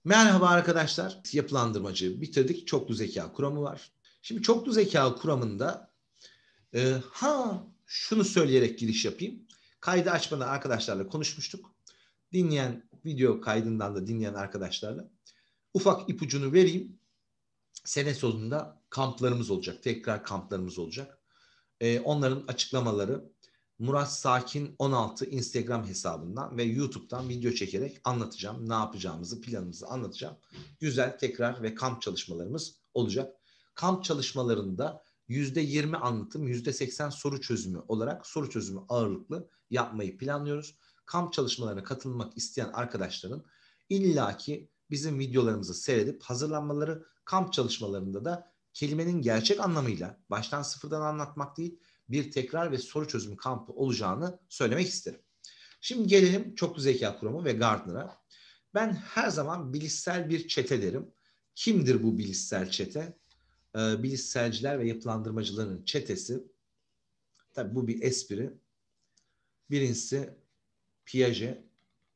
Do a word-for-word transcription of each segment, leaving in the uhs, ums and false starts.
Merhaba arkadaşlar. Yapılandırmacı bitirdik. Çoklu zeka kuramı var. Şimdi çoklu zeka kuramında e, ha şunu söyleyerek giriş yapayım. Kaydı açmadan arkadaşlarla konuşmuştuk. Dinleyen video kaydından da dinleyen arkadaşlarla ufak ipucunu vereyim. Sene sonunda kamplarımız olacak. Tekrar kamplarımız olacak. E, onların açıklamaları Murat Sakin on altı Instagram hesabından ve YouTube'dan video çekerek anlatacağım. Ne yapacağımızı, planımızı anlatacağım. Güzel tekrar ve kamp çalışmalarımız olacak. Kamp çalışmalarında yüzde yirmi anlatım, yüzde seksen soru çözümü olarak soru çözümü ağırlıklı yapmayı planlıyoruz. Kamp çalışmalarına katılmak isteyen arkadaşların illaki bizim videolarımızı seyredip hazırlanmaları, kamp çalışmalarında da kelimenin gerçek anlamıyla baştan sıfırdan anlatmak değil, bir tekrar ve soru çözümü kampı olacağını söylemek isterim. Şimdi gelelim çoklu zeka kuramı ve Gardner'a. Ben her zaman bilişsel bir çete derim. Kimdir bu bilişsel çete? Ee, bilişselciler ve yapılandırmacıların çetesi. Tabii bu bir espri. Birincisi Piaget,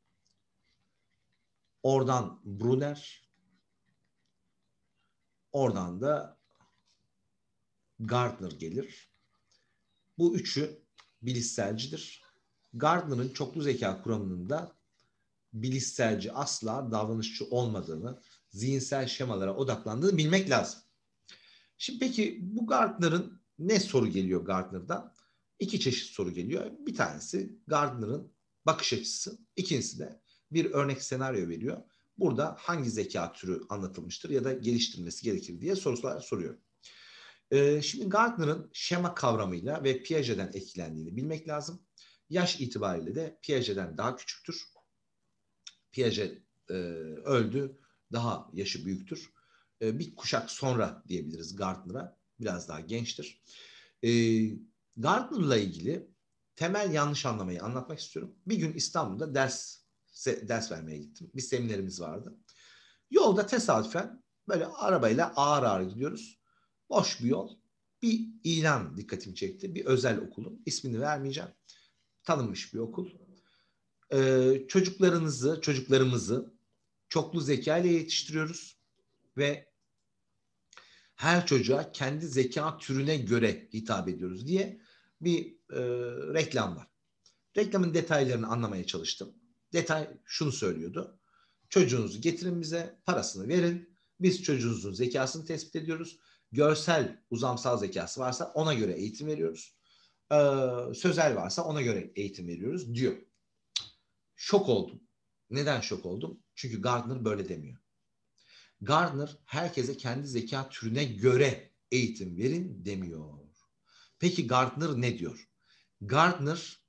oradan Brunner, oradan da Gardner gelir. Bu üçü bilişselcidir. Gardner'ın çoklu zeka kuramının da bilişselci asla davranışçı olmadığını, zihinsel şemalara odaklandığını bilmek lazım. Şimdi peki bu Gardner'ın ne soru geliyor Gardner'dan? İki çeşit soru geliyor. Bir tanesi Gardner'ın bakış açısı. İkincisi de bir örnek senaryo veriyor. Burada hangi zeka türü anlatılmıştır ya da geliştirilmesi gerekir diye sorular soruyor. Ee, şimdi Gardner'ın şema kavramıyla ve Piaget'den etkilendiğini bilmek lazım. Yaş itibariyle de Piaget'den daha küçüktür. Piaget e, öldü, daha yaşı büyüktür. E, bir kuşak sonra diyebiliriz Gardner'a, biraz daha gençtir. E, Gardner'la ilgili temel yanlış anlamayı anlatmak istiyorum. Bir gün İstanbul'da ders ders vermeye gittim. Bir seminerimiz vardı. Yolda tesadüfen böyle arabayla ağır ağır gidiyoruz. Boş bir yol. Bir ilan dikkatimi çekti. Bir özel okulun. İsmini vermeyeceğim. Tanınmış bir okul. Ee, çocuklarınızı, çocuklarımızı çoklu zeka ile yetiştiriyoruz ve her çocuğa kendi zeka türüne göre hitap ediyoruz diye bir e, reklam var. Reklamın detaylarını anlamaya çalıştım. Detay şunu söylüyordu. Çocuğunuzu getirin bize, parasını verin. Biz çocuğunuzun zekasını tespit ediyoruz. Görsel, uzamsal zekası varsa ona göre eğitim veriyoruz. Ee, sözel varsa ona göre eğitim veriyoruz diyor. Şok oldum. Neden şok oldum? Çünkü Gardner böyle demiyor. Gardner herkese kendi zeka türüne göre eğitim verin demiyor. Peki Gardner ne diyor? Gardner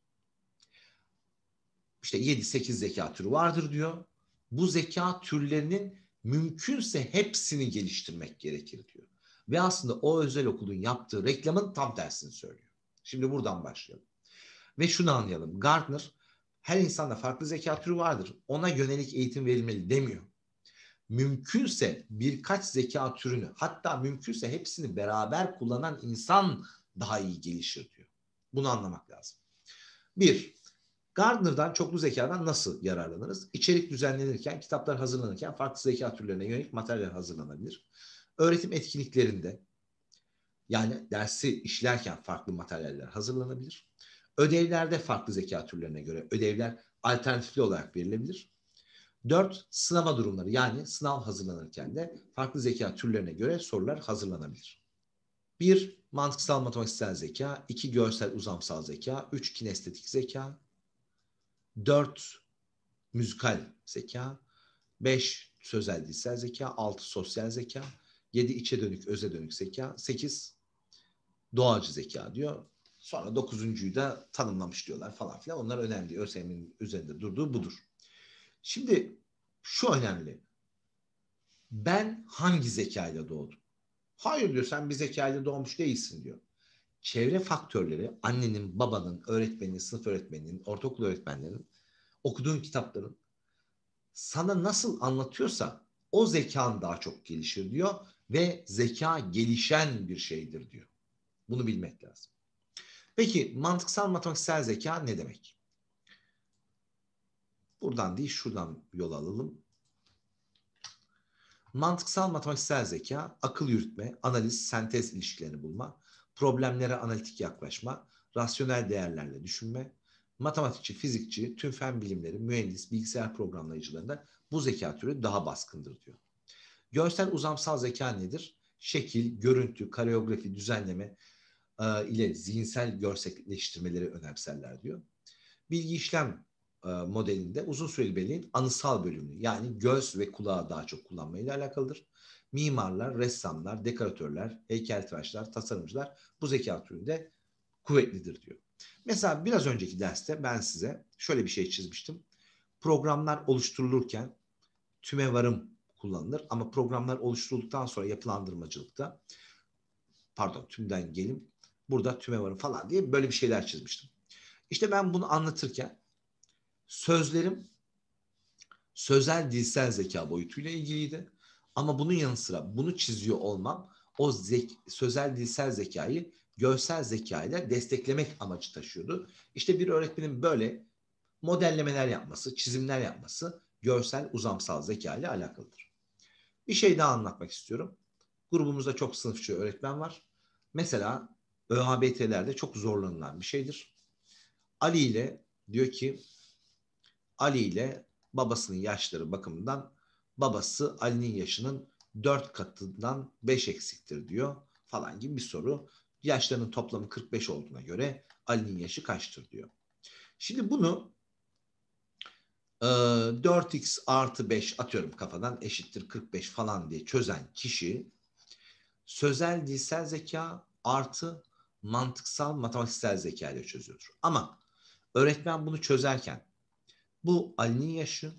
işte yedi sekiz zeka türü vardır diyor. Bu zeka türlerinin mümkünse hepsini geliştirmek gerekir diyor. Ve aslında o özel okulun yaptığı reklamın tam tersini söylüyor. Şimdi buradan başlayalım. Ve şunu anlayalım. Gardner her insanda farklı zeka türü vardır. Ona yönelik eğitim verilmeli demiyor. Mümkünse birkaç zeka türünü, hatta mümkünse hepsini beraber kullanan insan daha iyi gelişir diyor. Bunu anlamak lazım. Bir, Gardner'dan, çoklu zekadan nasıl yararlanırız? İçerik düzenlenirken, kitaplar hazırlanırken farklı zeka türlerine yönelik materyal hazırlanabilir. Öğretim etkinliklerinde, yani dersi işlerken farklı materyaller hazırlanabilir. Ödevlerde farklı zeka türlerine göre ödevler alternatifli olarak verilebilir. Dört, sınava durumları, yani sınav hazırlanırken de farklı zeka türlerine göre sorular hazırlanabilir. Bir, mantıksal matematiksel zeka. iki görsel uzamsal zeka. Üç, kinestetik zeka. Dört, müzikal zeka. Beş, sözel dilsel zeka. Altı, sosyal zeka. Yedi, içe dönük, öze dönük zeka. Sekiz, doğacı zeka diyor. Sonra dokuzuncuyu da tanımlamış diyorlar falan filan. Onlar önemli. ÖSYM'nin üzerinde durduğu budur. Şimdi şu önemli. Ben hangi zekayla doğdum? Hayır diyor, sen bir zekayla doğmuş değilsin diyor. Çevre faktörleri, annenin, babanın, öğretmenin, sınıf öğretmeninin, ortaokul öğretmenlerinin, okuduğun kitapların sana nasıl anlatıyorsa o zekan daha çok gelişir diyor ve zeka gelişen bir şeydir diyor. Bunu bilmek lazım. Peki mantıksal matematiksel zeka ne demek? Buradan değil, şuradan yol alalım. Mantıksal matematiksel zeka, akıl yürütme, analiz, sentez ilişkilerini bulma, problemlere analitik yaklaşma, rasyonel değerlerle düşünme, matematikçi, fizikçi, tüm fen bilimleri, mühendis, bilgisayar programlayıcılarında bu zeka türü daha baskındır diyor. Görsel uzamsal zeka nedir? Şekil, görüntü, koreografi, düzenleme e, ile zihinsel görselleştirmeleri önemserler diyor. Bilgi işlem e, modelinde uzun süreli belleğin anısal bölümü, yani göz ve kulağı daha çok kullanmayla alakalıdır. Mimarlar, ressamlar, dekoratörler, heykeltıraşlar, tasarımcılar bu zeka türünde kuvvetlidir diyor. Mesela biraz önceki derste ben size şöyle bir şey çizmiştim. Programlar oluşturulurken tümevarım kullanılır ama programlar oluşturulduktan sonra yapılandırmacılıkta, pardon tümden gelim, burada tümevarım falan diye böyle bir şeyler çizmiştim. İşte ben bunu anlatırken sözlerim sözel dilsel zeka boyutuyla ilgiliydi. Ama bunun yanı sıra bunu çiziyor olmam o zek sözel dilsel zekayı görsel zeka ile desteklemek amacı taşıyordu. İşte bir öğretmenin böyle modellemeler yapması, çizimler yapması görsel uzamsal zeka ile alakalıdır. Bir şey daha anlatmak istiyorum. Grubumuzda çok sınıfçı öğretmen var. Mesela ÖABT'lerde çok zorlanılan bir şeydir. Ali ile diyor ki Ali ile babasının yaşları bakımından babası Ali'nin yaşının dört katından beş eksiktir diyor falan gibi bir soru. Yaşlarının toplamı kırk beş olduğuna göre Ali'nin yaşı kaçtır diyor. Şimdi bunu e, dört x artı beş atıyorum kafadan eşittir kırk beş falan diye çözen kişi sözel dilsel zeka artı mantıksal matematiksel zeka ile çözüyordur. Ama öğretmen bunu çözerken bu Ali'nin yaşı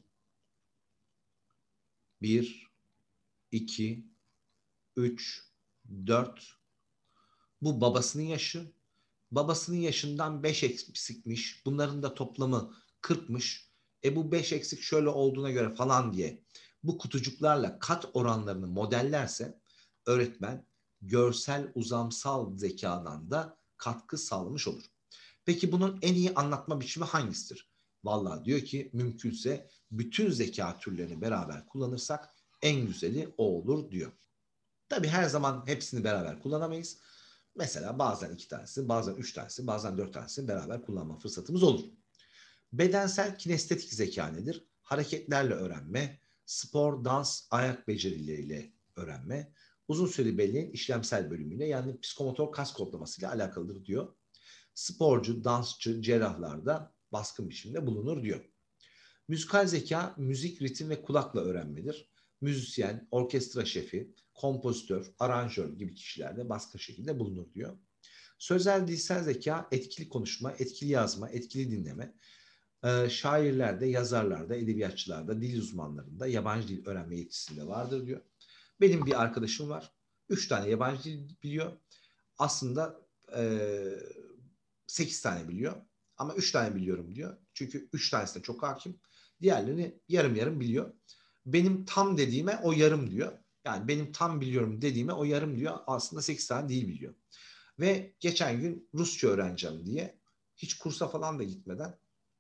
bir, iki, üç, dört. Bu babasının yaşı. Babasının yaşından beş eksikmiş. Bunların da toplamı kırkmış. E bu beş eksik şöyle olduğuna göre falan diye bu kutucuklarla kat oranlarını modellerse öğretmen görsel uzamsal zekadan da katkı sağlamış olur. Peki bunun en iyi anlatma biçimi hangisidir? Vallahi diyor ki mümkünse bütün zeka türlerini beraber kullanırsak en güzeli o olur diyor. Tabii her zaman hepsini beraber kullanamayız. Mesela bazen iki tanesi, bazen üç tanesi, bazen dört tanesi beraber kullanma fırsatımız olur. Bedensel kinestetik zeka nedir? Hareketlerle öğrenme, spor, dans, ayak becerileriyle öğrenme, uzun süreli belleğin işlemsel bölümüyle yani psikomotor kas kodlamasıyla alakalıdır diyor. Sporcu, dansçı, cerrahlarda baskın biçimde bulunur diyor. Müzikal zeka, müzik, ritim ve kulakla öğrenmedir. Müzisyen, orkestra şefi, kompozitör, aranjör gibi kişilerde baskın şekilde bulunur diyor. Sözel dilsel zeka, etkili konuşma, etkili yazma, etkili dinleme. Ee, şairlerde, yazarlarda, edebiyatçılarda, dil uzmanlarında yabancı dil öğrenme yetisinde vardır diyor. Benim bir arkadaşım var. Üç tane yabancı dil biliyor. Aslında e, sekiz tane biliyor. Ama üç tane biliyorum diyor. Çünkü üç tanesine çok hakim. Diğerlerini yarım yarım biliyor. Benim tam dediğime o yarım diyor. Yani benim tam biliyorum dediğime o yarım diyor. Aslında sekiz tane değil biliyor. Ve geçen gün Rusça öğreneceğim diye hiç kursa falan da gitmeden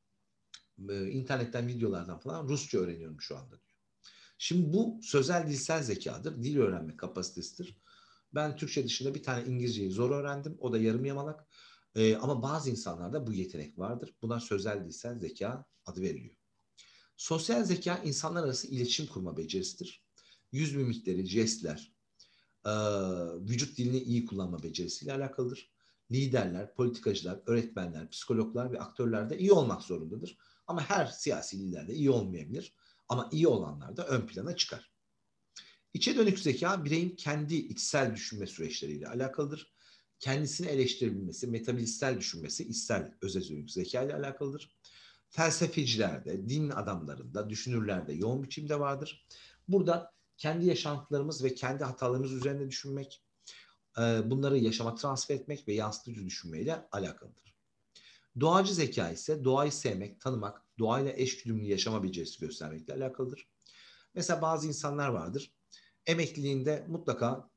e, internetten videolardan falan Rusça öğreniyorum şu anda diyor. Şimdi bu sözel dilsel zekadır. Dil öğrenme kapasitesidir. Ben Türkçe dışında bir tane İngilizceyi zor öğrendim. O da yarım yamalak. Ee, ama bazı insanlarda bu yetenek vardır. Buna sözel dilsel zeka adı veriliyor. Sosyal zeka insanlar arası iletişim kurma becerisidir. Yüz mimikleri, jestler, e, vücut dilini iyi kullanma becerisiyle alakalıdır. Liderler, politikacılar, öğretmenler, psikologlar ve aktörler de iyi olmak zorundadır. Ama her siyasi lider de iyi olmayabilir. Ama iyi olanlar da ön plana çıkar. İçe dönük zeka bireyin kendi içsel düşünme süreçleriyle alakalıdır. Kendisini eleştirebilmesi, metafiziksel düşünmesi içsel öze dönük zeka ile alakalıdır. Felsefecilerde, din adamlarında, düşünürlerde yoğun biçimde vardır. Burada kendi yaşantılarımız ve kendi hatalarımız üzerine düşünmek, bunları yaşama transfer etmek ve yansıtıcı düşünmeyle alakalıdır. Doğacı zeka ise doğayı sevmek, tanımak, doğayla eşgüdümlü yaşama becerisi göstermekle alakalıdır. Mesela bazı insanlar vardır. Emekliliğinde mutlaka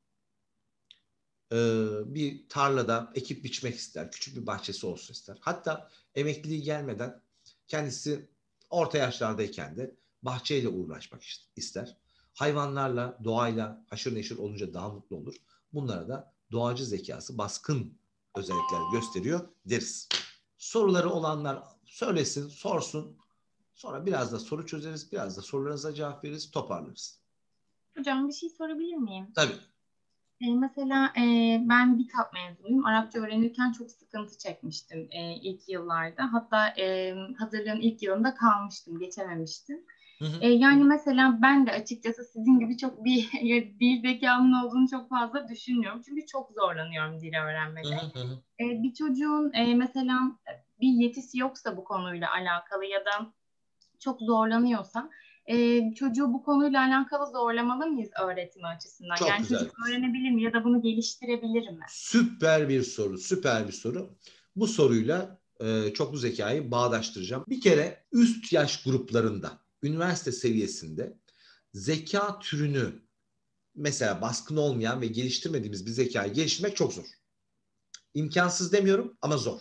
e, bir tarlada ekip biçmek ister. Küçük bir bahçesi olsun ister. Hatta emekliliği gelmeden kendisi orta yaşlardayken de bahçeyle uğraşmak ister. Hayvanlarla, doğayla haşır neşir olunca daha mutlu olur. Bunlara da doğacı zekası baskın özellikler gösteriyor deriz. Soruları olanlar söylesin, sorsun. Sonra biraz da soru çözeriz, biraz da sorularınıza cevap veririz, toparlarız. Hocam bir şey sorabilir miyim? Tabii. E, mesela e, ben BİTAP mezunuyum. Arapça öğrenirken çok sıkıntı çekmiştim e, ilk yıllarda. Hatta e, hazırlığın ilk yılında kalmıştım, geçememiştim. Hı hı. E, yani mesela ben de açıkçası sizin gibi çok bir dil zekamın olduğunu çok fazla düşünmüyorum. Çünkü çok zorlanıyorum dil Hı öğrenmede. hı hı. E, bir çocuğun e, mesela bir yetisi yoksa bu konuyla alakalı ya da çok zorlanıyorsa e, çocuğu bu konuyla alakalı zorlamalı mıyız öğretimi açısından? Çok Yani güzel çocuk bir soru. öğrenebilir mi ya da bunu geliştirebilir mi? Süper bir soru, süper bir soru. Bu soruyla e, çoklu zekayı bağdaştıracağım. Bir kere üst yaş gruplarında, üniversite seviyesinde zeka türünü mesela baskın olmayan ve geliştirmediğimiz bir zekayı geliştirmek çok zor. İmkansız demiyorum ama zor.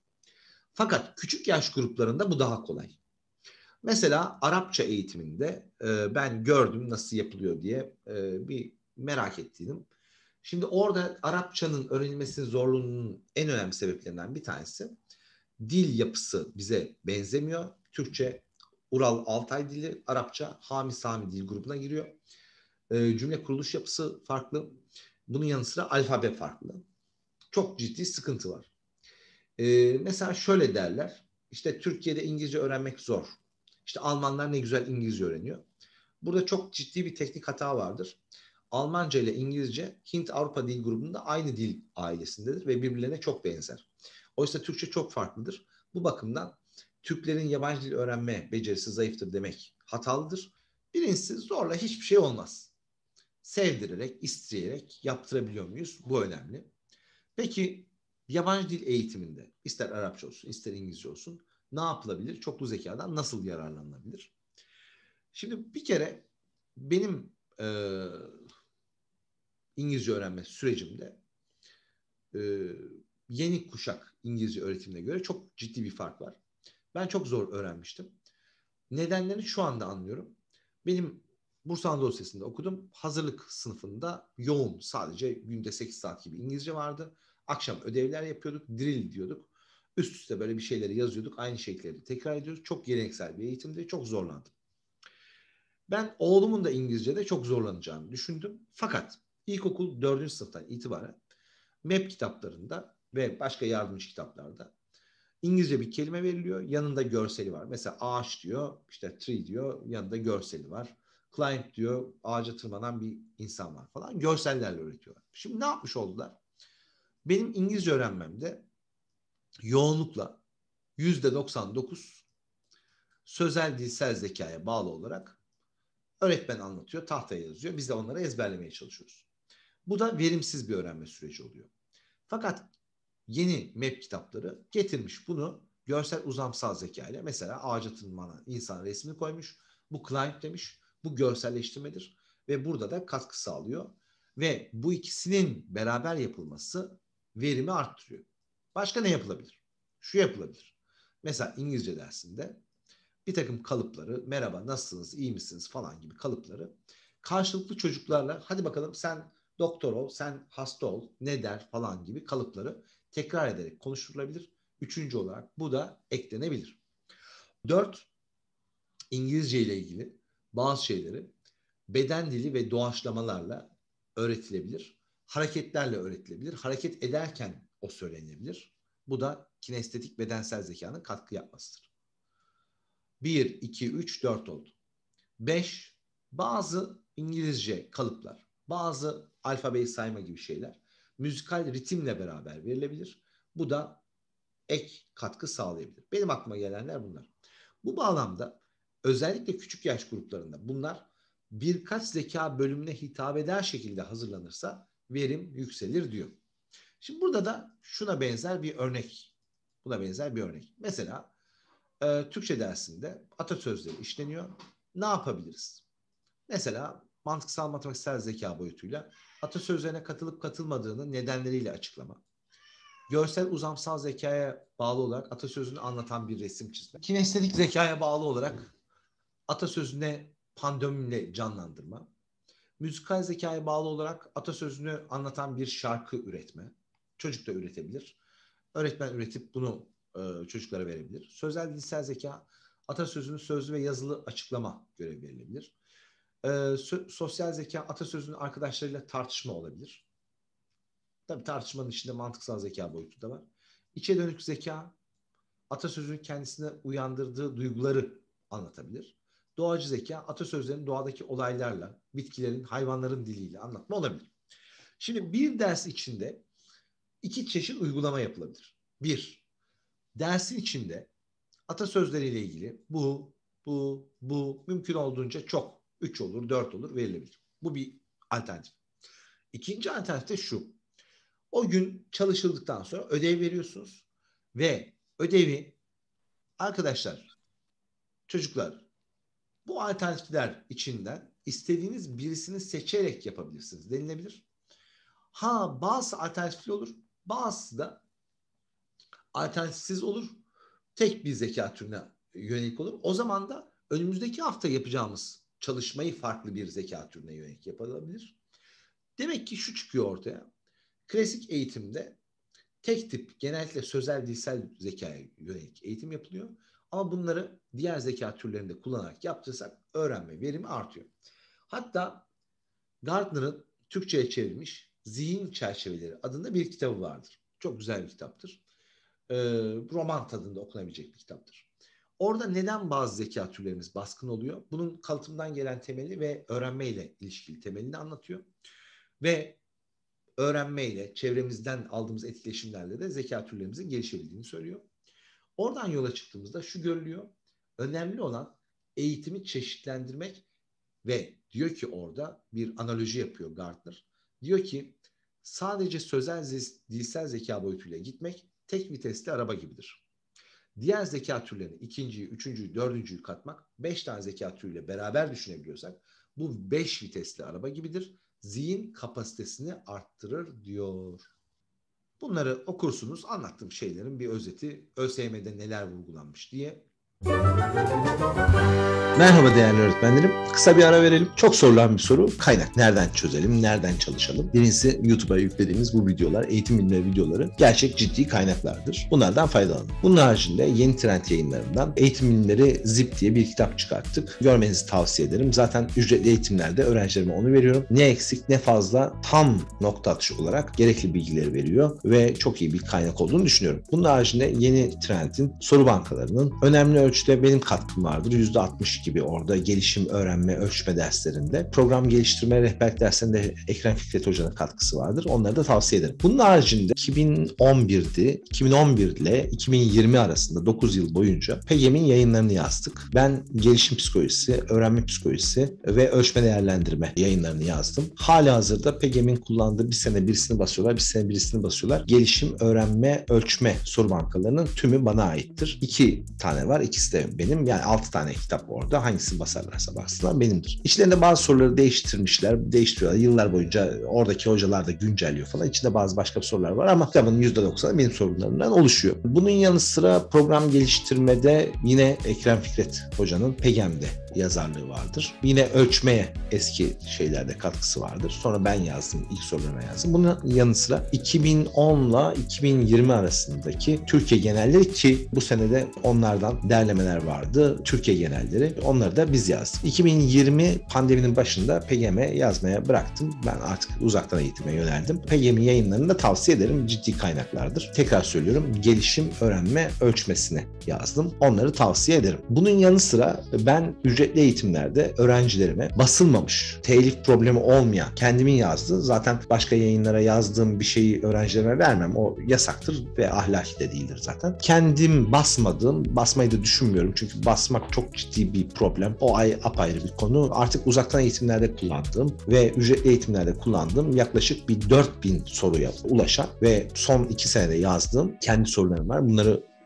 Fakat küçük yaş gruplarında bu daha kolay. Mesela Arapça eğitiminde e, ben gördüm nasıl yapılıyor diye e, bir merak ettiydim. Şimdi orada Arapçanın öğrenilmesinin zorluğunun en önemli sebeplerinden bir tanesi dil yapısı bize benzemiyor. Türkçe Ural Altay dili, Arapça Hami Sami dil grubuna giriyor. E, cümle kuruluş yapısı farklı. Bunun yanı sıra alfabe farklı. Çok ciddi sıkıntı var. E, mesela şöyle derler. İşte Türkiye'de İngilizce öğrenmek zor. İşte Almanlar ne güzel İngilizce öğreniyor. Burada çok ciddi bir teknik hata vardır. Almanca ile İngilizce Hint-Avrupa dil grubunda aynı dil ailesindedir ve birbirlerine çok benzer. Oysa Türkçe çok farklıdır. Bu bakımdan Türklerin yabancı dil öğrenme becerisi zayıftır demek hatalıdır. Birincisi zorla hiçbir şey olmaz. Sevdirerek, isteyerek yaptırabiliyor muyuz? Bu önemli. Peki yabancı dil eğitiminde ister Arapça olsun ister İngilizce olsun ne yapılabilir? Çoklu zekadan nasıl yararlanılabilir? Şimdi bir kere benim e, İngilizce öğrenme sürecimde e, yeni kuşak İngilizce öğretimine göre çok ciddi bir fark var. Ben çok zor öğrenmiştim. Nedenlerini şu anda anlıyorum. Benim Bursa Anadolu Lisesi'nde okudum. Hazırlık sınıfında yoğun sadece günde sekiz saat gibi İngilizce vardı. Akşam ödevler yapıyorduk, drill diyorduk. Üst üste böyle bir şeyleri yazıyorduk. Aynı şeyleri tekrar ediyoruz. Çok geleneksel bir eğitimdi. Çok zorlandım. Ben oğlumun da İngilizce'de çok zorlanacağını düşündüm. Fakat ilkokul dördüncü sınıftan itibaren M E P kitaplarında ve başka yardımcı kitaplarda İngilizce bir kelime veriliyor. Yanında görseli var. Mesela ağaç diyor, işte tree diyor, yanında görseli var. Climb diyor, ağaca tırmanan bir insan var falan. Görsellerle öğretiyorlar. Şimdi ne yapmış oldular? Benim İngilizce öğrenmemde yoğunlukla yüzde doksan dokuz sözel dilsel zekaya bağlı olarak öğretmen anlatıyor, tahtaya yazıyor. Biz de onları ezberlemeye çalışıyoruz. Bu da verimsiz bir öğrenme süreci oluyor. Fakat yeni M E P kitapları getirmiş bunu görsel uzamsal zeka ile mesela ağaca tırmanan insan resmini koymuş. Bu climb demiş. Bu görselleştirmedir. Ve burada da katkı sağlıyor. Ve bu ikisinin beraber yapılması verimi arttırıyor. Başka ne yapılabilir? Şu yapılabilir. Mesela İngilizce dersinde bir takım kalıpları, merhaba nasılsınız, iyi misiniz falan gibi kalıpları karşılıklı çocuklarla hadi bakalım sen doktor ol, sen hasta ol, ne der falan gibi kalıpları tekrar ederek konuşturulabilir. Üçüncü olarak bu da eklenebilir. Dört, İngilizce ile ilgili bazı şeyleri beden dili ve doğaçlamalarla öğretilebilir. Hareketlerle öğretilebilir. Hareket ederken o söylenebilir. Bu da kinestetik bedensel zekanın katkı yapmasıdır. Bir, iki, üç, dört oldu. Beş, bazı İngilizce kalıplar, bazı alfabeyi sayma gibi şeyler müzikal ritimle beraber verilebilir. Bu da ek katkı sağlayabilir. Benim aklıma gelenler bunlar. Bu bağlamda özellikle küçük yaş gruplarında bunlar birkaç zeka bölümüne hitap eder şekilde hazırlanırsa verim yükselir diyor. Şimdi burada da şuna benzer bir örnek, buna benzer bir örnek. Mesela e, Türkçe dersinde atasözleri işleniyor. Ne yapabiliriz? Mesela mantıksal matematiksel zeka boyutuyla atasözlerine katılıp katılmadığını nedenleriyle açıklama. Görsel uzamsal zekaya bağlı olarak atasözünü anlatan bir resim çizme. Kinestetik zekaya bağlı olarak atasözüne pandomimle canlandırma. müzikal zekaya bağlı olarak atasözünü anlatan bir şarkı üretme. Çocuk da üretebilir. Öğretmen üretip bunu e, çocuklara verebilir. Sözel dilsel zeka, atasözünü sözlü ve yazılı açıklama görevi verilebilir. E, so- sosyal zeka, atasözünün arkadaşlarıyla tartışma olabilir. Tabii tartışmanın içinde mantıksal zeka boyutu da var. İçe dönük zeka, atasözünün kendisine uyandırdığı duyguları anlatabilir. Doğacı zeka, atasözlerin doğadaki olaylarla, bitkilerin, hayvanların diliyle anlatma olabilir. Şimdi bir ders içinde iki çeşit uygulama yapılabilir. Bir, dersin içinde atasözleriyle ilgili bu, bu, bu mümkün olduğunca çok, üç olur, dört olur verilebilir. Bu bir alternatif. İkinci alternatif de şu. O gün çalışıldıktan sonra ödev veriyorsunuz ve ödevi arkadaşlar, çocuklar, bu alternatifler içinden istediğiniz birisini seçerek yapabilirsiniz denilebilir. Ha, bazı alternatifli olur, bazısı da alternatifsiz olur. Tek bir zeka türüne yönelik olur. O zaman da önümüzdeki hafta yapacağımız çalışmayı farklı bir zeka türüne yönelik yapılabilir. Demek ki şu çıkıyor ortaya. Klasik eğitimde tek tip, genellikle sözel dilsel zekaya yönelik eğitim yapılıyor. Ama bunları diğer zeka türlerinde kullanarak yaptırsak öğrenme verimi artıyor. Hatta Gardner'ın Türkçe'ye çevrilmiş Zihin Çerçeveleri adında bir kitabı vardır. Çok güzel bir kitaptır. Ee, roman tadında okunabilecek bir kitaptır. Orada neden bazı zeka türlerimiz baskın oluyor? Bunun kalıtımdan gelen temeli ve öğrenmeyle ilişkili temelini anlatıyor. Ve öğrenmeyle, çevremizden aldığımız etkileşimlerle de zeka türlerimizin gelişebildiğini söylüyor. Oradan yola çıktığımızda şu görülüyor. Önemli olan eğitimi çeşitlendirmek ve diyor ki orada bir analoji yapıyor Gardner. Diyor ki sadece sözel dilsel zeka boyutuyla gitmek tek vitesli araba gibidir. Diğer zeka türlerini ikinciyi, üçüncüyü, dördüncüyü katmak, beş tane zeka türüyle beraber düşünebiliyorsak bu beş vitesli araba gibidir. Zihin kapasitesini arttırır diyor. Bunları okursunuz. Anlattığım şeylerin bir özeti. ÖSYM'de neler vurgulanmış diye. Merhaba değerli öğretmenlerim. Kısa bir ara verelim. Çok sorulan bir soru. Kaynak. Nereden çözelim? Nereden çalışalım? Birincisi, YouTube'a yüklediğimiz bu videolar, eğitim bilimleri videoları gerçek ciddi kaynaklardır. Bunlardan faydalanın. Bunun haricinde Yeni Trend Yayınları'ndan Eğitim Bilimleri Zip diye bir kitap çıkarttık. Görmenizi tavsiye ederim. Zaten ücretli eğitimlerde öğrencilerime onu veriyorum. Ne eksik ne fazla, tam nokta atışı olarak gerekli bilgileri veriyor ve çok iyi bir kaynak olduğunu düşünüyorum. Bunun haricinde Yeni Trend'in soru bankalarının önemli ölçüde benim katkım vardır. yüzde altmış gibi orada gelişim, öğrenme, ölçme derslerinde. Program geliştirme, rehberlik derslerinde Ekrem Fikret Hoca'nın katkısı vardır. Onları da tavsiye ederim. Bunun haricinde iki bin on bir'di. iki bin on bir ile iki bin yirmi arasında dokuz yıl boyunca P E G M'in yayınlarını yazdık. Ben gelişim psikolojisi, öğrenme psikolojisi ve ölçme değerlendirme yayınlarını yazdım. Halihazırda P E G M'in kullandığı bir sene birisini basıyorlar, bir sene birisini basıyorlar. Gelişim, öğrenme, ölçme soru bankalarının tümü bana aittir. İki tane var. İkisi de benim. Yani altı tane kitap orada. Hangisini basarlarsa baksınlar benimdir. İçlerinde bazı soruları değiştirmişler. Değiştiriyorlar. Yıllar boyunca oradaki hocalar da güncelliyor falan. İçinde bazı başka sorular var ama kitabın yüzde doksanı benim sorularımdan oluşuyor. Bunun yanı sıra program geliştirmede yine Ekrem Fikret Hoca'nın P E G M'de yazarlığı vardır. Yine ölçmeye eski şeylerde katkısı vardır. Sonra ben yazdım. İlk sorularına yazdım. Bunun yanı sıra iki bin on ile iki bin yirmi arasındaki Türkiye genelleri, ki bu senede onlardan derlemeler vardı. Türkiye genelleri. Onları da biz yazdık. iki bin yirmi pandeminin başında P E G M yazmaya bıraktım. Ben artık uzaktan eğitime yöneldim. P E G M yayınlarını da tavsiye ederim. Ciddi kaynaklardır. Tekrar söylüyorum. Gelişim, öğrenme, ölçmesine yazdım. Onları tavsiye ederim. Bunun yanı sıra ben ücretli eğitimlerde öğrencilerime basılmamış, telif problemi olmayan, kendimin yazdığı, zaten başka yayınlara yazdığım bir şeyi öğrencilerime vermem. O yasaktır ve ahlaki de değildir zaten. Kendim basmadığım, basmayı da düşünmüyorum çünkü basmak çok ciddi bir problem. O ay apayrı bir konu. Artık uzaktan eğitimlerde kullandığım ve ücretli eğitimlerde kullandığım yaklaşık bir dört bin soruya ulaşan ve son iki senede yazdığım kendi sorularım var. Bunları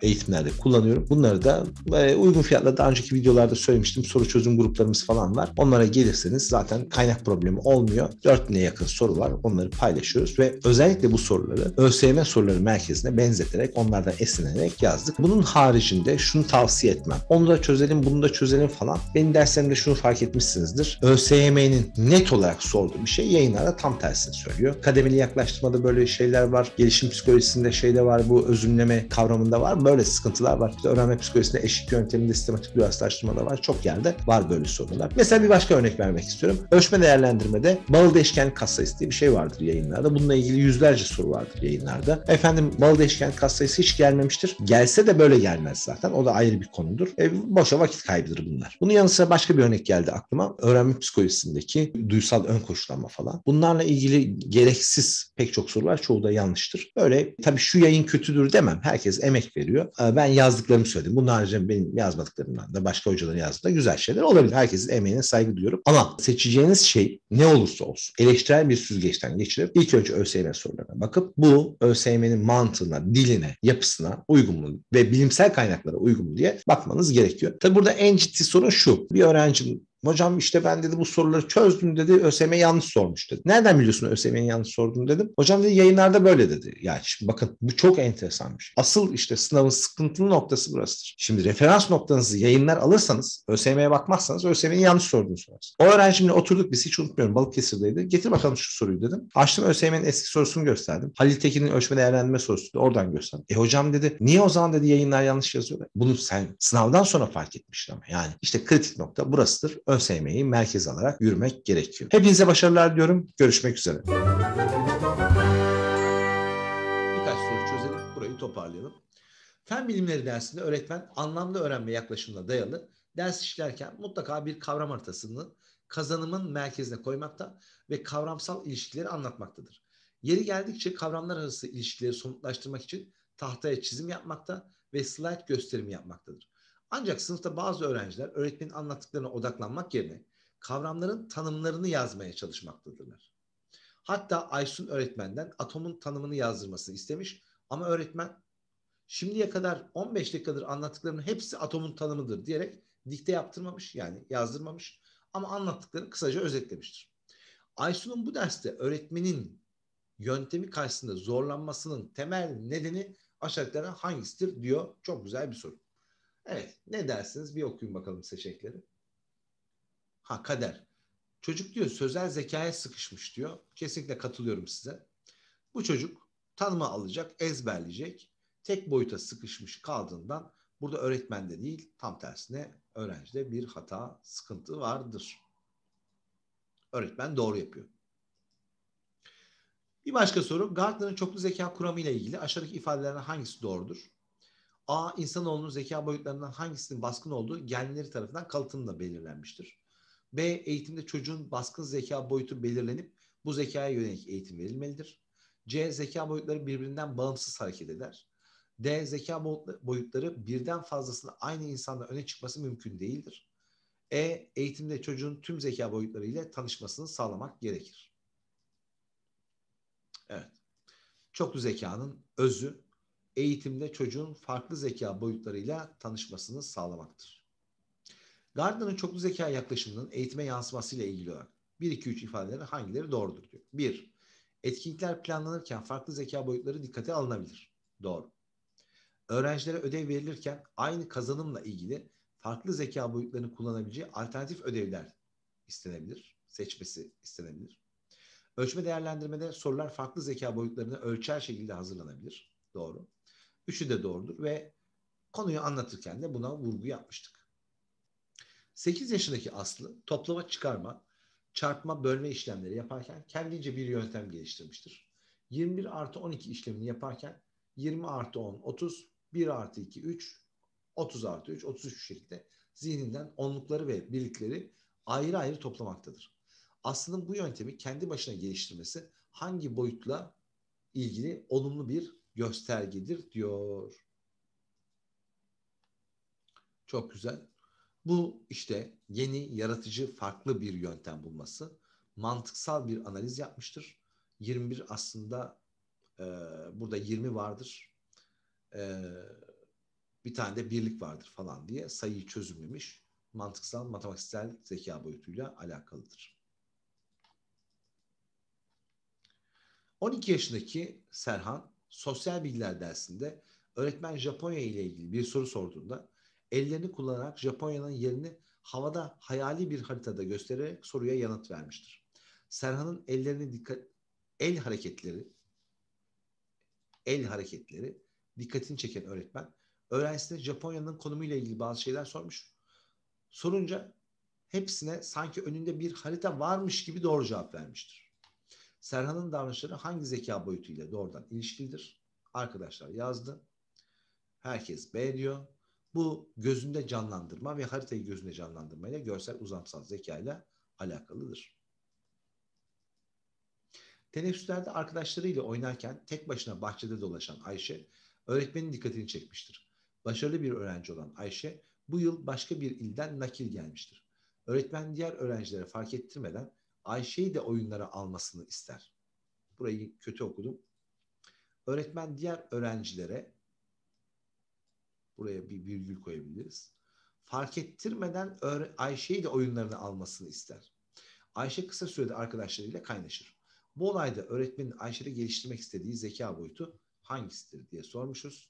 eğitimlerde kullanıyorum. Bunları da e, uygun fiyatla daha önceki videolarda söylemiştim. Soru çözüm gruplarımız falan var. Onlara gelirseniz zaten kaynak problemi olmuyor. dört bine yakın soru var. Onları paylaşıyoruz ve özellikle bu soruları ÖSYM soruları merkezine benzeterek, onlardan esinlenerek yazdık. Bunun haricinde şunu tavsiye etmem. Onu da çözelim, bunu da çözelim falan. Benim derslerimde şunu fark etmişsinizdir. ÖSYM'nin net olarak sorduğu bir şey yayınlarda tam tersini söylüyor. Kademeli yaklaştırmada böyle şeyler var. Gelişim psikolojisinde şeyde var. Bu özümleme kavramında var. Böyle sıkıntılar var. İşte öğrenme psikolojisinde eşik yönteminde sistematik duyarlaştırmada var. Çok yerde var böyle sorunlar. Mesela bir başka örnek vermek istiyorum. Ölçme değerlendirmede bağıl değişkenlik katsayısı diye bir şey vardır yayınlarda. Bununla ilgili yüzlerce soru vardır yayınlarda. Efendim bağıl değişkenlik katsayısı hiç gelmemiştir. Gelse de böyle gelmez zaten. O da ayrı bir konudur. E, boşa vakit kaybıdır bunlar. Bunun yanı sıra başka bir örnek geldi aklıma. Öğrenme psikolojisindeki duysal ön koşullanma falan. Bunlarla ilgili gereksiz pek çok soru var. Çoğu da yanlıştır. Böyle tabii şu yayın kötüdür demem. Herkes emek veriyor. Ben yazdıklarımı söyledim. Bunun haricinde benim yazmadıklarımdan da başka hocaların yazdığı güzel şeyler olabilir. Herkesin emeğine saygı duyuyorum. Ama seçeceğiniz şey ne olursa olsun eleştirel bir süzgeçten geçirip ilk önce ÖSYM sorularına bakıp bu ÖSYM'nin mantığına, diline, yapısına uygun mu ve bilimsel kaynaklara uygun mu diye bakmanız gerekiyor. Tabii burada en ciddi sorun şu. Bir öğrencinin hocam işte ben dedi bu soruları çözdüm dedi. ÖSYM yanlış sormuş dedi. Nereden biliyorsun ÖSYM'nin yanlış sorduğunu dedim. Hocam dedi yayınlarda böyle dedi. Yani şimdi bakın bu çok enteresan bir şey. Asıl işte sınavın sıkıntılı noktası burasıdır. Şimdi referans noktanızı yayınlar alırsanız ÖSYM'ye bakmazsanız ÖSYM'nin yanlış sorduğunu sorarsınız. O öğrencimle oturduk biz hiç unutmuyorum. Balıkesir'deydi. Getir bakalım şu soruyu dedim. Açtım ÖSYM'nin eski sorusunu gösterdim. Halil Tekin'in ölçme değerlendirme sorusu oradan gösterdim. E hocam dedi niye o zaman dedi yayınlar yanlış yazıyorlar? Bunu sen sınavdan sonra fark etmiştin ama yani işte kritik nokta burasıdır. ÖSYM'yi merkez alarak yürümek gerekiyor. Hepinize başarılar diliyorum. Görüşmek üzere. Birkaç soru çözelim. Burayı toparlayalım. Fen bilimleri dersinde öğretmen anlamlı öğrenme yaklaşımına dayalı ders işlerken mutlaka bir kavram haritasını kazanımın merkezine koymakta ve kavramsal ilişkileri anlatmaktadır. Yeri geldikçe kavramlar arası ilişkileri somutlaştırmak için tahtaya çizim yapmakta ve slide gösterimi yapmaktadır. Ancak sınıfta bazı öğrenciler öğretmenin anlattıklarına odaklanmak yerine kavramların tanımlarını yazmaya çalışmaktadırlar. Hatta Aysun öğretmenden atomun tanımını yazdırmasını istemiş ama öğretmen şimdiye kadar on beş dakikadır anlattıklarının hepsi atomun tanımıdır diyerek dikte yaptırmamış yani yazdırmamış ama anlattıklarını kısaca özetlemiştir. Aysun'un bu derste öğretmenin yöntemi karşısında zorlanmasının temel nedeni aşağıdakilerden hangisidir diyor. Çok güzel bir soru. Evet ne dersiniz bir okuyun bakalım seçenekleri. Ha kader. Çocuk diyor sözel zekaya sıkışmış diyor. Kesinlikle katılıyorum size. Bu çocuk tanımı alacak, ezberleyecek. Tek boyuta sıkışmış kaldığından burada öğretmende değil tam tersine öğrencide bir hata, sıkıntı vardır. Öğretmen doğru yapıyor. Bir başka soru. Gardner'ın çoklu zeka kuramı ile ilgili aşağıdaki ifadelerden hangisi doğrudur? A. İnsanoğlunun zeka boyutlarından hangisinin baskın olduğu genleri tarafından kalıtımla belirlenmiştir. B. Eğitimde çocuğun baskın zeka boyutu belirlenip bu zekaya yönelik eğitim verilmelidir. C. Zeka boyutları birbirinden bağımsız hareket eder. D. Zeka boyutları birden fazlasının aynı insanda öne çıkması mümkün değildir. E. Eğitimde çocuğun tüm zeka boyutları ile tanışmasını sağlamak gerekir. Evet. Çoklu zekanın özü eğitimde çocuğun farklı zeka boyutlarıyla tanışmasını sağlamaktır. Gardner'ın çoklu zeka yaklaşımının eğitime yansımasıyla ilgili olarak bir iki üç ifadeleri hangileri doğrudur diyor. bir. Etkinlikler planlanırken farklı zeka boyutları dikkate alınabilir. Doğru. Öğrencilere ödev verilirken aynı kazanımla ilgili farklı zeka boyutlarını kullanabileceği alternatif ödevler istenebilir. Seçmesi istenebilir. Ölçme değerlendirmede sorular farklı zeka boyutlarını ölçer şekilde hazırlanabilir. Doğru. Üçü de doğrudur ve konuyu anlatırken de buna vurgu yapmıştık. sekiz yaşındaki Aslı toplama, çıkarma, çarpma, bölme işlemleri yaparken kendince bir yöntem geliştirmiştir. yirmi bir artı on iki işlemini yaparken yirmi artı on, otuz, bir artı iki, üç, otuz artı üç, otuz üç şekilde zihninden onlukları ve birlikleri ayrı ayrı toplamaktadır. Aslı'nın bu yöntemi kendi başına geliştirmesi hangi boyutla ilgili olumlu bir göstergedir diyor. Çok güzel. Bu işte yeni, yaratıcı, farklı bir yöntem bulması. Mantıksal bir analiz yapmıştır. yirmi bir aslında e, burada yirmi vardır. E, Bir tane de birlik vardır falan diye sayıyı çözümlemiş. Mantıksal, matematiksel zeka boyutuyla alakalıdır. on iki yaşındaki Serhan sosyal bilgiler dersinde öğretmen Japonya ile ilgili bir soru sorduğunda ellerini kullanarak Japonya'nın yerini havada hayali bir haritada göstererek soruya yanıt vermiştir. Serhan'ın ellerini dikkat el hareketleri el hareketleri dikkatini çeken öğretmen öğrencisine Japonya'nın konumuyla ilgili bazı şeyler sormuş. Sorunca hepsine sanki önünde bir harita varmış gibi doğru cevap vermiştir. Serhan'ın davranışları hangi zeka boyutuyla doğrudan ilişkilidir? Arkadaşlar yazdı. Herkes B diyor. Bu gözünde canlandırma ve haritayı gözünde canlandırma ile görsel uzamsal zeka ile alakalıdır. Teneffüslerde arkadaşlarıyla oynarken tek başına bahçede dolaşan Ayşe, öğretmenin dikkatini çekmiştir. Başarılı bir öğrenci olan Ayşe, bu yıl başka bir ilden nakil gelmiştir. Öğretmen diğer öğrencilere fark ettirmeden Ayşe'yi de oyunlara almasını ister. Burayı kötü okudum. Öğretmen diğer öğrencilere, buraya bir virgül koyabiliriz, fark ettirmeden Ayşe'yi de oyunlarına almasını ister. Ayşe kısa sürede arkadaşlarıyla kaynaşır. Bu olayda öğretmenin Ayşe'de geliştirmek istediği zeka boyutu hangisidir diye sormuşuz.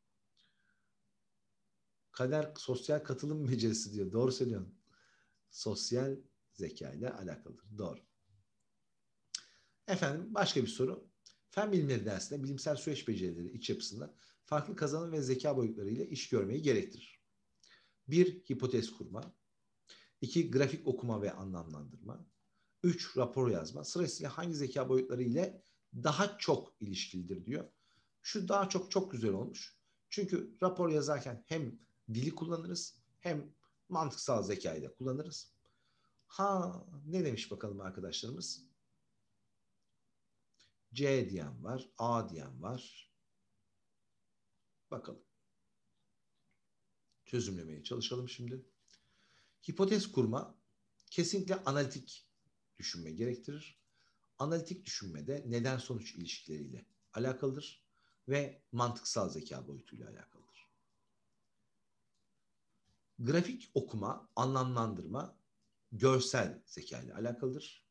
Kader sosyal katılım becerisi diyor. Doğru söylüyorsun. Sosyal zeka ile alakalıdır. Doğru. Efendim başka bir soru. Fen bilimleri dersinde bilimsel süreç becerileri iç yapısında farklı kazanım ve zeka boyutlarıyla iş görmeyi gerektirir. Bir, hipotez kurma. İki, grafik okuma ve anlamlandırma. Üç, rapor yazma. Sırasıyla hangi zeka boyutları ile daha çok ilişkilidir diyor. Şu daha çok çok güzel olmuş. Çünkü rapor yazarken hem dili kullanırız hem mantıksal zekayı da kullanırız. Ha ne demiş bakalım arkadaşlarımız? C diyen var, A diyen var. Bakalım. Çözümlemeye çalışalım şimdi. Hipotez kurma kesinlikle analitik düşünme gerektirir. Analitik düşünmede neden sonuç ilişkileriyle alakalıdır ve mantıksal zeka boyutuyla alakalıdır. Grafik okuma, anlamlandırma, görsel zeka ile alakalıdır.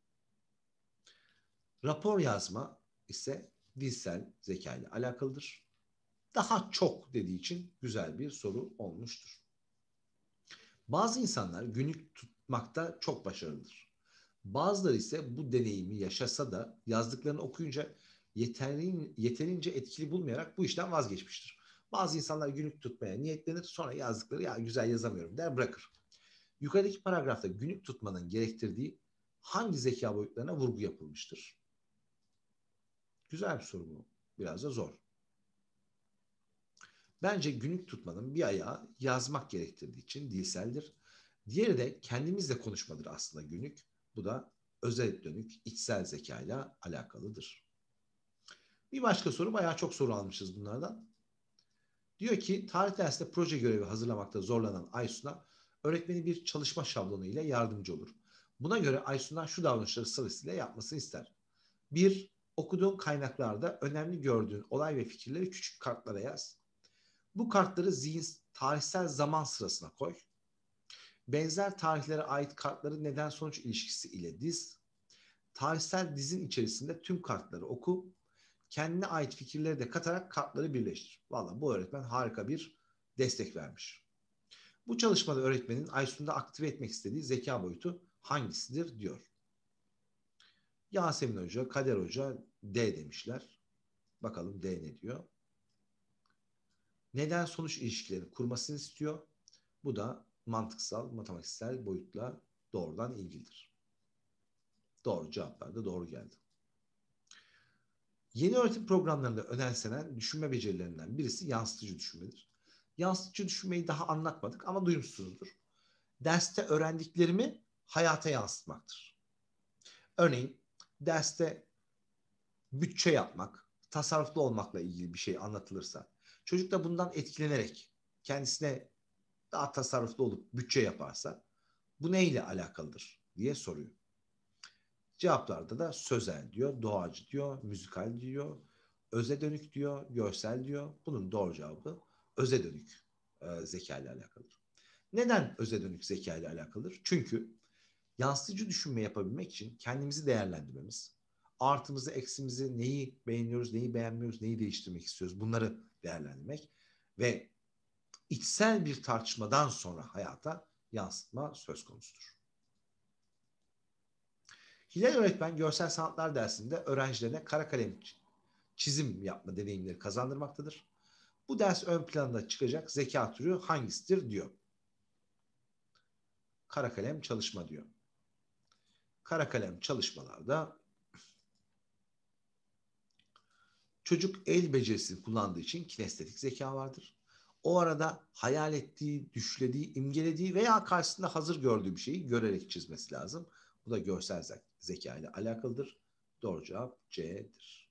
Rapor yazma ise dilsel zeka ile alakalıdır. Daha çok dediği için güzel bir soru olmuştur. Bazı insanlar günlük tutmakta çok başarılıdır. Bazıları ise bu deneyimi yaşasa da yazdıklarını okuyunca yeterin, yeterince etkili bulmayarak bu işten vazgeçmiştir. Bazı insanlar günlük tutmaya niyetlenir, sonra yazdıkları ya güzel yazamıyorum der bırakır. Yukarıdaki paragrafta günlük tutmanın gerektirdiği hangi zeka boyutlarına vurgu yapılmıştır? Güzel bir soru bu. Biraz da zor. Bence günlük tutmanın bir ayağı yazmak gerektirdiği için dilseldir. Diğeri de kendimizle konuşmadır aslında günlük. Bu da özel dönük içsel zekayla alakalıdır. Bir başka soru, bayağı çok soru almışız bunlardan. Diyor ki tarih dersinde proje görevi hazırlamakta zorlanan Aysun'a öğretmeni bir çalışma şablonu ile yardımcı olur. Buna göre Aysun'dan şu davranışları sırasıyla yapmasını ister. Bir, okuduğun kaynaklarda önemli gördüğün olay ve fikirleri küçük kartlara yaz. Bu kartları zihin, tarihsel zaman sırasına koy. Benzer tarihlere ait kartları neden sonuç ilişkisi ile diz. Tarihsel dizin içerisinde tüm kartları oku. Kendine ait fikirleri de katarak kartları birleştir. Vallahi bu öğretmen harika bir destek vermiş. Bu çalışmada öğretmenin Aysun'da aktive etmek istediği zeka boyutu hangisidir diyor. Yasemin Hoca, Kader Hoca D demişler. Bakalım D ne diyor. Neden sonuç ilişkileri kurmasını istiyor. Bu da mantıksal, matematiksel boyutla doğrudan ilgilidir. Doğru cevaplar da doğru geldi. Yeni öğretim programlarında önemsenen düşünme becerilerinden birisi yansıtıcı düşünmedir. Yansıtıcı düşünmeyi daha anlatmadık ama duymuşsunuzdur. Derste öğrendiklerimi hayata yansıtmaktır. Örneğin derste bütçe yapmak, tasarruflu olmakla ilgili bir şey anlatılırsa, çocuk da bundan etkilenerek kendisine daha tasarruflu olup bütçe yaparsa bu neyle alakalıdır diye soruyor. Cevaplarda da sözel diyor, doğacı diyor, müzikal diyor, öze dönük diyor, görsel diyor. Bunun doğru cevabı öze dönük e, zeka ile alakalıdır. Neden öze dönük zeka ile alakalıdır? Çünkü yansıtıcı düşünme yapabilmek için kendimizi değerlendirmemiz, artımızı, eksimizi, neyi beğeniyoruz, neyi beğenmiyoruz, neyi değiştirmek istiyoruz, bunları değerlendirmek ve içsel bir tartışmadan sonra hayata yansıtma söz konusudur. Hilal öğretmen görsel sanatlar dersinde öğrencilerine kara kalem çizim yapma deneyimleri kazandırmaktadır. Bu ders ön planda çıkacak zeka türü hangisidir diyor. Kara kalem çalışma diyor. Kara kalem çalışmalarda çocuk el becerisini kullandığı için kinestetik zeka vardır. O arada hayal ettiği, düşlediği, imgelediği veya karşısında hazır gördüğü bir şeyi görerek çizmesi lazım. Bu da görsel zeka ile alakalıdır. Doğru cevap C'dir.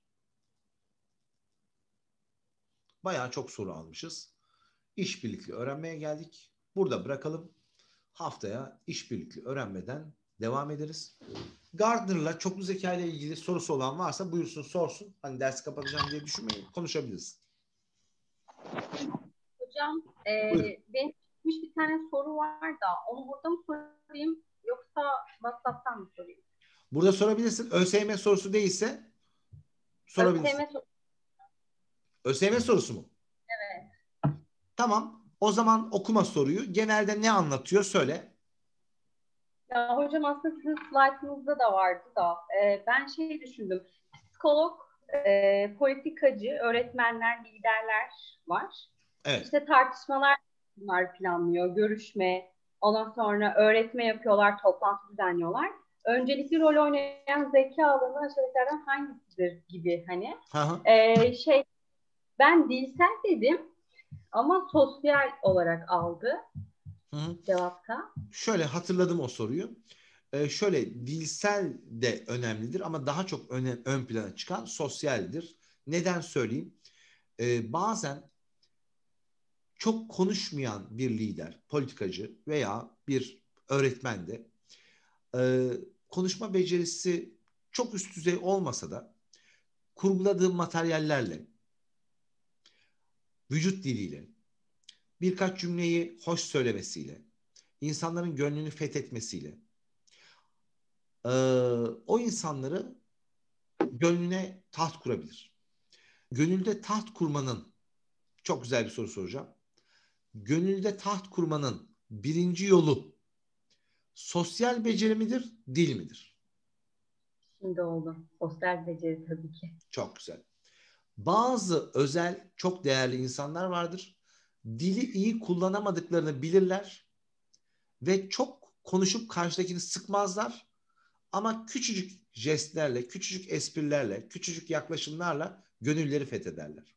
Bayağı çok soru almışız. İşbirlikli öğrenmeye geldik. Burada bırakalım. Haftaya işbirlikli öğrenmeden devam ederiz. Gardner'la çoklu zeka ile ilgili sorusu olan varsa buyursun sorsun. Hani dersi kapatacağım diye düşünmeyin. Konuşabiliriz. Hocam e, benim çıkmış bir tane soru var da onu burada mı sorayım yoksa WhatsApp'tan mı sorayım? Burada sorabilirsin. ÖSYM sorusu değilse sorabilirsin. ÖSYM, sor- ÖSYM sorusu mu? evet. Tamam. O zaman okuma soruyu. Genelde ne anlatıyor? Söyle. Ya hocam aslında sizin slaytınızda da vardı da e, ben şey düşündüm. Psikolog, e, politikacı, öğretmenler, liderler var. Evet. İşte tartışmalar bunlar planlıyor, görüşme, ondan sonra öğretme yapıyorlar, toplantı düzenliyorlar. Öncelikli rol oynayan zeka alanı aşağıdakilerden hangisidir gibi hani. Ee, şey ben dilsel dedim ama sosyal olarak aldı Hı hı. cevapta. Şöyle hatırladım o soruyu. Ee, şöyle dilsel de önemlidir ama daha çok öne, ön plana çıkan sosyaldir. Neden söyleyeyim? Ee, bazen çok konuşmayan bir lider, politikacı veya bir öğretmen de e, konuşma becerisi çok üst düzey olmasa da kurguladığı materyallerle, vücut diliyle, birkaç cümleyi hoş söylemesiyle, insanların gönlünü fethetmesiyle e, o insanları gönlüne taht kurabilir. Gönülde taht kurmanın, çok güzel bir soru soracağım. Gönülde taht kurmanın birinci yolu sosyal beceri midir, dil midir? Şimdi oldu. Sosyal beceri tabii ki. Çok güzel. Bazı özel, çok değerli insanlar vardır. Dili iyi kullanamadıklarını bilirler ve çok konuşup karşıdakini sıkmazlar. Ama küçücük jestlerle, küçücük esprilerle, küçücük yaklaşımlarla gönülleri fethederler.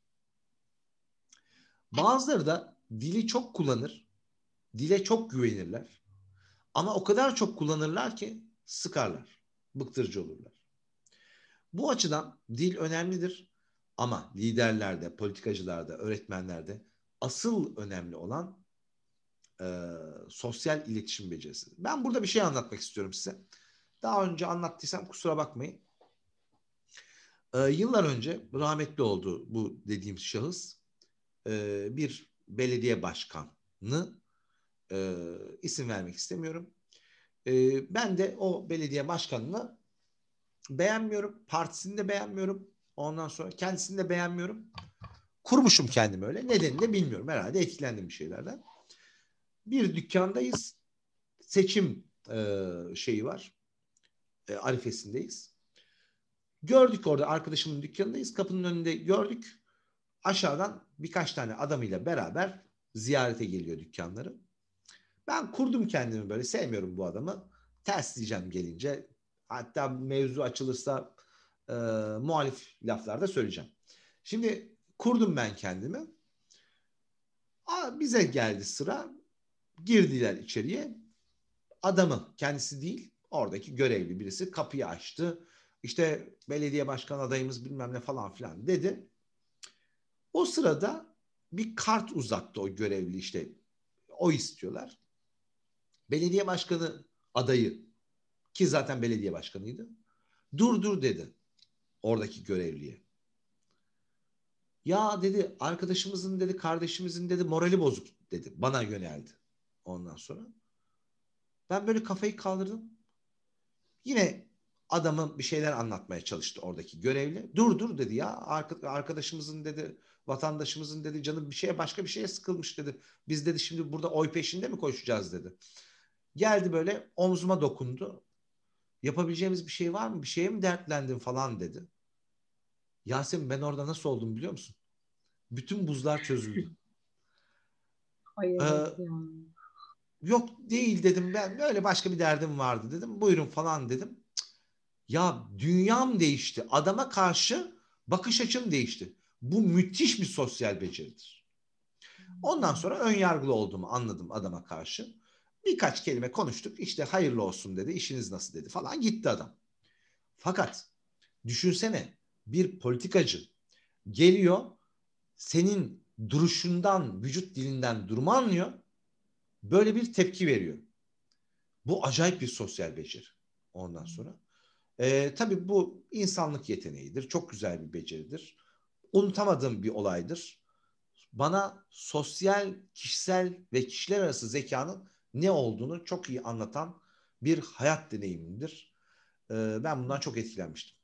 Bazıları da dili çok kullanır, dile çok güvenirler. Ama o kadar çok kullanırlar ki sıkarlar, bıktırıcı olurlar. Bu açıdan dil önemlidir. Ama liderlerde, politikacılarda, öğretmenlerde asıl önemli olan e, sosyal iletişim becerisi. Ben burada bir şey anlatmak istiyorum size. Daha önce anlattıysam kusura bakmayın. E, yıllar önce rahmetli oldu bu dediğim şahıs. E, bir belediye başkanı, e, isim vermek istemiyorum. E, ben de o belediye başkanını beğenmiyorum. Partisini de beğenmiyorum. Ondan sonra kendisini de beğenmiyorum. Kurmuşum kendimi öyle. Nedenini de bilmiyorum. Herhalde etkilendim bir şeylerden. Bir dükkandayız. Seçim e, şeyi var. E, arifesindeyiz. Gördük orada arkadaşımın dükkanındayız. Kapının önünde gördük. Aşağıdan birkaç tane adamıyla beraber ziyarete geliyor dükkanları. Ben kurdum kendimi böyle. Sevmiyorum bu adamı. Ters diyeceğim gelince. Hatta mevzu açılırsa e, muhalif laflar da söyleyeceğim. Şimdi kurdum ben kendimi. Aa, bize geldi sıra. Girdiler içeriye. Adamı kendisi değil, oradaki görevli birisi kapıyı açtı. İşte belediye başkan adayımız bilmem ne falan filan dedi. O sırada bir kart uzattı o görevli, işte o istiyorlar. Belediye başkanı adayı, ki zaten belediye başkanıydı, dur dur dedi oradaki görevliye. Ya dedi arkadaşımızın dedi kardeşimizin dedi morali bozuk dedi. Bana yöneldi ondan sonra. Ben böyle kafayı kaldırdım. Yine adamın bir şeyler anlatmaya çalıştı oradaki görevli. Dur dur dedi ya arkadaşımızın dedi vatandaşımızın dedi canı bir şeye başka bir şeye sıkılmış dedi. Biz dedi şimdi burada oy peşinde mi koşacağız dedi. Geldi böyle omzuma dokundu. Yapabileceğimiz bir şey var mı? Bir şeye mi dertlendin falan dedi. Yasemin ben orada nasıl oldum biliyor musun? Bütün buzlar çözüldü. Ay, ee, evet ya. Yok değil dedim ben. Böyle başka bir derdim vardı dedim. Buyurun falan dedim. Cık. Ya dünyam değişti. Adama karşı bakış açım değişti. Bu müthiş bir sosyal beceridir. Ondan sonra ön yargılı olduğumu anladım adama karşı. Birkaç kelime konuştuk. İşte hayırlı olsun dedi. İşiniz nasıl dedi falan gitti adam. Fakat düşünsene bir politikacı geliyor senin duruşundan, vücut dilinden durumu anlıyor. Böyle bir tepki veriyor. Bu acayip bir sosyal beceri ondan sonra. Ee, tabii bu insanlık yeteneğidir. Çok güzel bir beceridir. Unutamadığım bir olaydır. Bana sosyal, kişisel ve kişiler arası zekanın ne olduğunu çok iyi anlatan bir hayat deneyimimdir. Ee, ben bundan çok etkilenmiştim.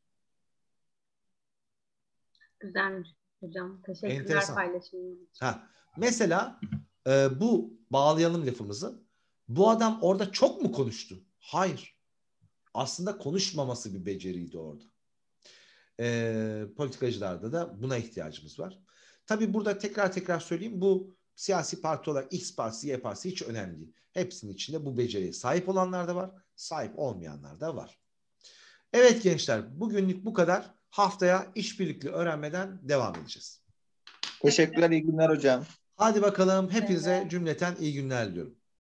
Güzelmiş hocam. Teşekkürler Enteresan. paylaşımınız için. Ha, mesela e, bu bağlayalım lafımızı. Bu adam orada çok mu konuştu? Hayır. Aslında konuşmaması bir beceriydi orada. E, politikacılarda da buna ihtiyacımız var. Tabii burada tekrar tekrar söyleyeyim. Bu siyasi parti olarak X partisi, Y partisi hiç önemli değil. Hepsinin içinde bu beceriye sahip olanlar da var. Sahip olmayanlar da var. Evet gençler, bugünlük bu kadar. Haftaya işbirlikli öğrenmeden devam edeceğiz. Teşekkürler, iyi günler hocam. Hadi bakalım hepinize cümleten iyi günler diliyorum.